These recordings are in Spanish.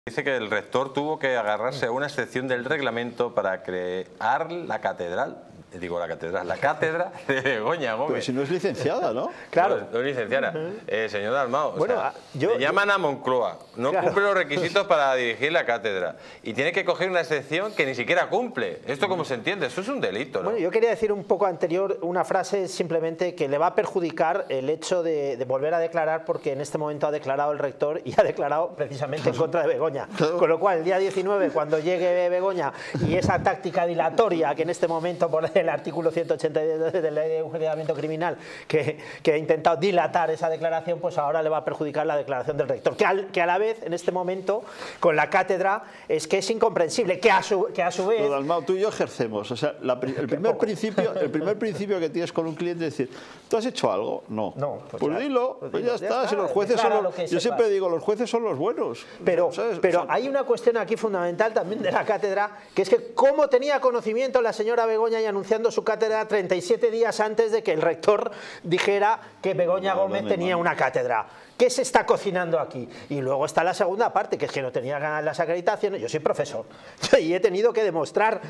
Dice que el rector tuvo que agarrarse a una excepción del reglamento para crear la cátedra de Begoña Gómez. Pero si no es licenciada, ¿no? Claro. No es licenciada. Señor Dalmau, Bueno, le llaman a Moncloa, no Claro. cumple los requisitos para dirigir la cátedra y tiene que coger una excepción que ni siquiera cumple. ¿Esto cómo se entiende? Eso es un delito, ¿no? Bueno, yo quería decir un poco anterior una frase simplemente que le va a perjudicar el hecho de volver a declarar, porque en este momento ha declarado el rector y ha declarado precisamente en contra de Begoña. Con lo cual, el día 19, cuando llegue Begoña y esa táctica dilatoria que en este momento por el artículo 182 de la Ley de Enjuiciamiento Criminal que ha intentado dilatar esa declaración, pues ahora le va a perjudicar la declaración del rector, que a la vez en este momento con la cátedra es que es incomprensible que a su vez... Dalmau, tú y yo ejercemos, o sea, el primer principio que tienes con un cliente es decir, ¿tú has hecho algo? No. Pues dilo, pues ya está, si los jueces son los... Yo siempre digo, los jueces son los buenos. Pero hay una cuestión aquí fundamental también de la cátedra, que es que cómo tenía conocimiento la señora Begoña y anunciando su cátedra 37 días antes de que el rector dijera que Begoña Gómez tenía una cátedra. ¿Qué se está cocinando aquí? Y luego está la segunda parte, que es que no tenía ganas las acreditaciones. Yo soy profesor y he tenido que demostrar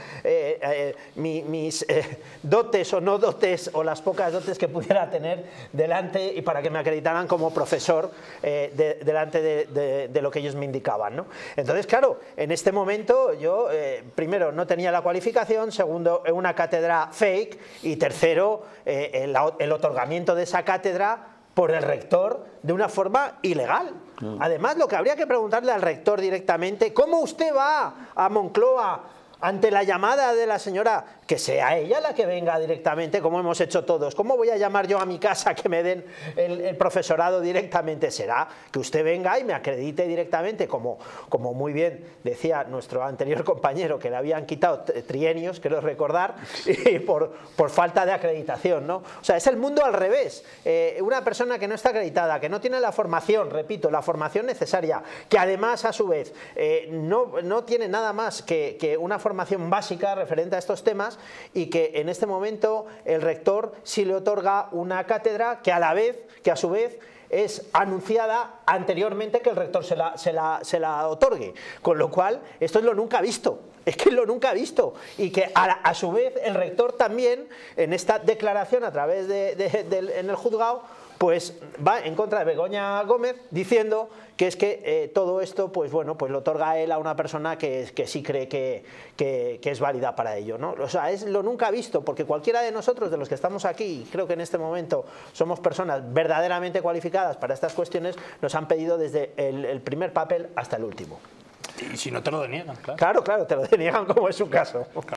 mis dotes o no dotes, o las pocas dotes que pudiera tener delante y para que me acreditaran como profesor delante de lo que ellos me indicaban, ¿no? Entonces, claro, en este momento yo, primero, no tenía la cualificación, segundo, una cátedra fake, y tercero, el otorgamiento de esa cátedra por el rector de una forma ilegal. Además, lo que habría que preguntarle al rector directamente, ¿cómo usted va a Moncloa ante la llamada de la señora? Que sea ella la que venga directamente, como hemos hecho todos. ¿Cómo voy a llamar yo a mi casa que me den el profesorado directamente? Será que usted venga y me acredite directamente, como muy bien decía nuestro anterior compañero, que le habían quitado trienios, quiero recordar, y por falta de acreditación, ¿no? O sea, es el mundo al revés. Una persona que no está acreditada, que no tiene la formación, repito, la formación necesaria, que además a su vez no tiene nada más que una formación básica referente a estos temas, y que en este momento el rector sí le otorga una cátedra que a su vez es anunciada anteriormente que el rector se la otorgue, con lo cual esto es lo nunca visto. Es que lo nunca visto, y que a su vez el rector también en esta declaración a través en el juzgado pues va en contra de Begoña Gómez diciendo que es que todo esto pues bueno, pues lo otorga él a una persona que sí cree que es válida para ello, ¿no? O sea, es lo nunca visto, porque cualquiera de nosotros, de los que estamos aquí, creo que en este momento somos personas verdaderamente cualificadas para estas cuestiones, nos han pedido desde el primer papel hasta el último. Y si no te lo deniegan, claro. Claro, te lo deniegan, como es su caso.